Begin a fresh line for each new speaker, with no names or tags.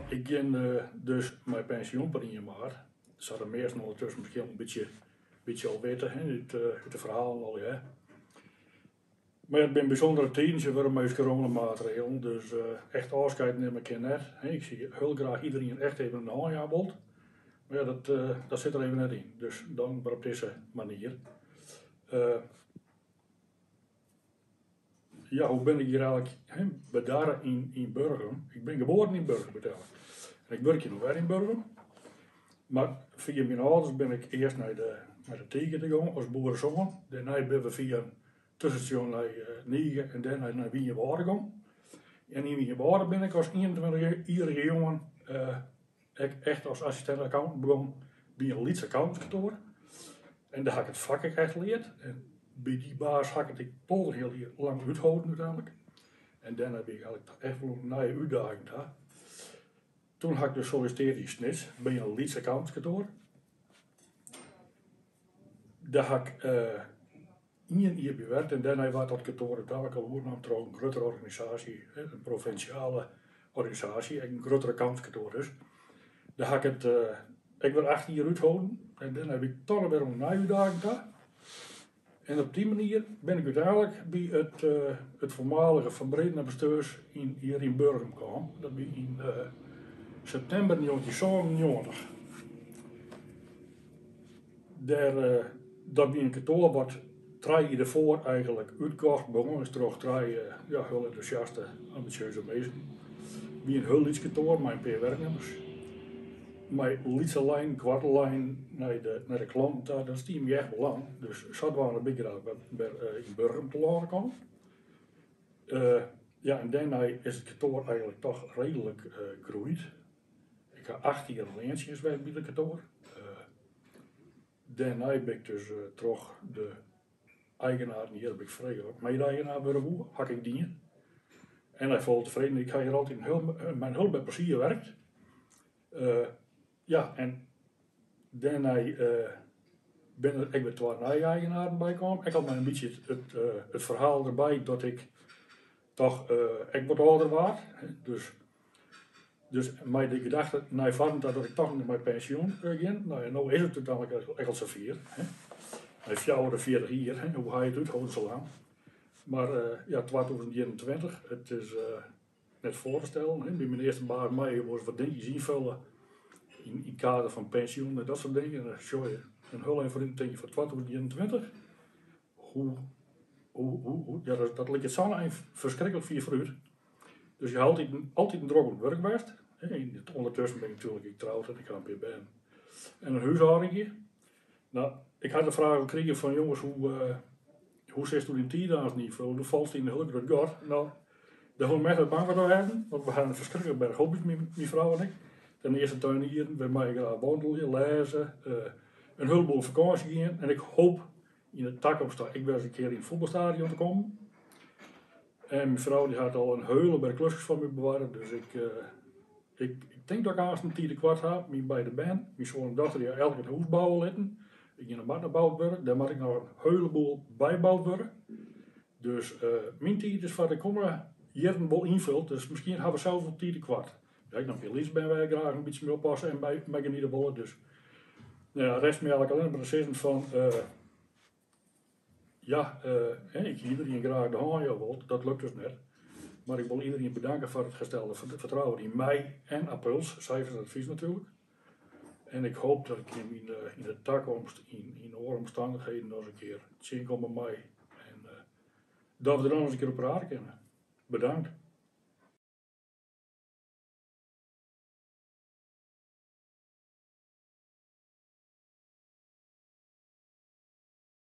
ik ging dus mijn pensioen per 1 maart. Ze hadden meestal ondertussen misschien een beetje al weten, uit de verhalen al, ja. Maar het zijn bijzondere tijden, ze worden met coronamaatregelen, dus echt afscheid neem ik net. Ik zie heel graag iedereen echt even een handjaarbod. Maar ja, dat zit er even net in, dus dan op deze manier. Ja, hoe ben ik hier eigenlijk bedaren in Burgum? Ik ben geboren in Burgum, betalen. En ik werk hier nog wel in Burgum. Maar via mijn ouders ben ik eerst naar de Tegen gegaan als boerenzoon. Daarna ben we via een tussenstation naar Niegen en daarna naar Wienjewaarde gegaan. En in Wienjewaarde ben ik als 21-jarige jongen echt als assistent accountant begonnen bij een Leeds accountantskantoor. En daar heb ik het vak echt geleerd. En bij die baas heb ik het toch heel lang uitgehouden uiteindelijk. En daarna heb ik eigenlijk echt wel een nieuwe uitdaging daar. Toen heb ik dus gesolliciteerd in Snits bij een Leeds accountantskantoor. Daar heb ik 1 jaar bewerkt en daarna was dat kantoor uiteindelijk al overgenomen door een grotere organisatie, een provinciale organisatie, een grotere accountantskantoor dus. Daar heb ik ik werd 18 jaar uitgehouden en dan heb ik toch weer een nieuwe uitdaging daar. En op die manier ben ik uiteindelijk bij het voormalige Van Breden bestuurs hier in Burgum gekomen. Dat ben in september 1997. Dat ben een kantoor wat 3 jaar ervoor eigenlijk uitgekocht begon. Is er ook 3 heel enthousiaste, ambitieuze mensen. Wie een heel iets kantoor, mijn paar werknemers. Mijn lietse lijn, kwartellijn naar de klanten, dat is die me echt belang. Dus zat waren een beetje in Burgum te laten komen. Ja, en daarna is het kantoor eigenlijk toch redelijk gegroeid. Ik heb 18 jaar leentjes bij het kantoor. Daarna ben ik dus toch de eigenaar, hier heb ik vrij ook, mede-eigenaar worden, had ik die. En hij vond tevreden, ik ga hier altijd mijn hulp met plezier werkt. Ja, en daarna ben ik met 2 eigenaren bij kwam. Ik had maar een beetje het verhaal erbij dat ik toch ik wat ouder was. Dus mij de gedachte naar van dat ik toch naar mijn pensioen ging. Nou ja, nou is het uiteindelijk echt al zoveel. Hij is 40 jaar, hoe ga je het uithouden zo lang. Maar ja, 2021, het is net voor te stellen. Bij mijn eerste baan mei was wat dingetjes invullen in kader van pensioen en dat soort dingen. En dan show je een heel even voor 2021. Ja, dat ligt het zo verschrikkelijk veel vooruit. Dus je houdt altijd een druk op het werk best. Ondertussen ben ik natuurlijk getrouwd en ik ga een paar ben. En een huishoudingje. Nou, ik had de vraag gekregen van jongens, hoe zit het in tierdagsniveau? Hoe valt het in de hulp dat gaat? Nou, daar gaan we met bang voor hebben, want we gaan een verschrikkelijk berg hobby's, mijn vrouw en ik. Ten eerste tuinieren, we maken graag wandelen, lezen, een heleboel vakantie gaan. En ik hoop in de toekomst ik wel eens een keer in het voetbalstadion te komen. En mijn vrouw die had al een hele berg klusjes van me bewaren, dus ik denk dat ik haast een 10 kwart heb, mijn beide band. Mijn zoon en dochter die elk een huis bouwen laten. Ik ga naar Marten gebouwd worden, daar moet ik nog een heleboel bijbouwd worden. Dus mijn tijd is wat ik komende jaren wel invult, dus misschien hebben we zelf op 10 kwart. Ja, ik nog veel liefst ben wij graag een beetje mee oppassen en bij genieten willen, dus ja, rest me eigenlijk alleen maar beslissend van ik iedereen graag de hand wil, dat lukt dus net. Maar ik wil iedereen bedanken voor het gestelde vertrouwen in mij en Appuls, cijfers en advies natuurlijk. En ik hoop dat ik in de toekomst in omstandigheden nog eens een keer zien kom bij mij. En dat we er dan eens een keer op raden kunnen. Bedankt.